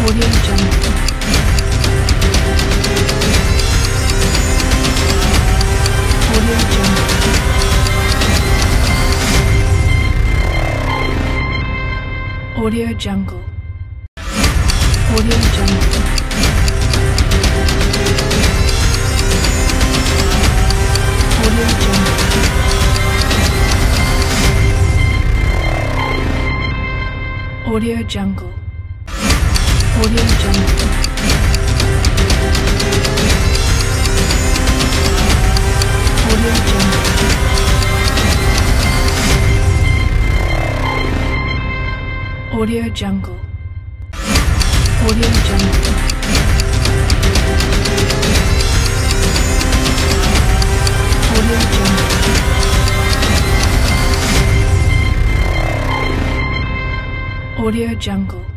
Audio Jungle. Audio Jungle. Audio Jungle. Audio Jungle. Audio Jungle. Audio Jungle. Audio Jungle. Audio Jungle. Audio Jungle. Audio Jungle. Audio Jungle. Audio Jungle.